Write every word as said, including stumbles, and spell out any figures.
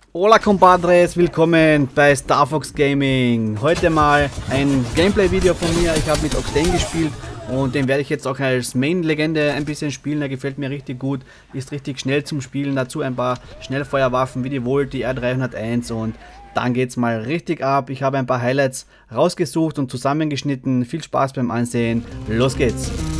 Hola compadres, willkommen bei Star Fox Gaming. Heute mal ein Gameplay-Video von mir. Ich habe mit Octane gespielt und den werde ich jetzt auch als Main-Legende ein bisschen spielen. Der gefällt mir richtig gut, ist richtig schnell zum Spielen. Dazu ein paar Schnellfeuerwaffen wie die Volt, die R dreihunderteins und dann geht's mal richtig ab. Ich habe ein paar Highlights rausgesucht und zusammengeschnitten. Viel Spaß beim Ansehen. Los geht's!